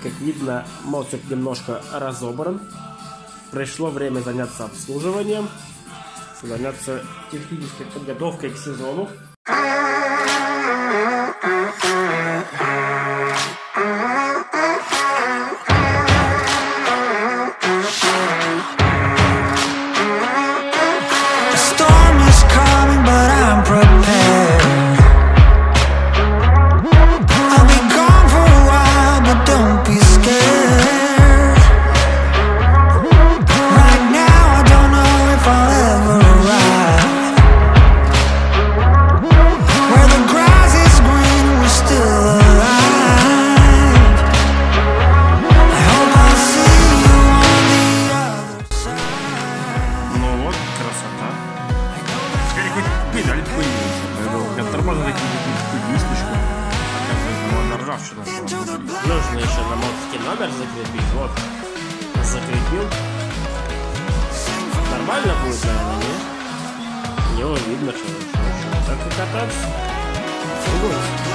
Как видно, моцик немножко разобран. Пришло время заняться обслуживанием, заняться технической подготовкой к сезону. Нужно еще на мотике номер закрепить. Вот, закрепил. Нормально будет, наверное, нет? Его видно, что так и кататься.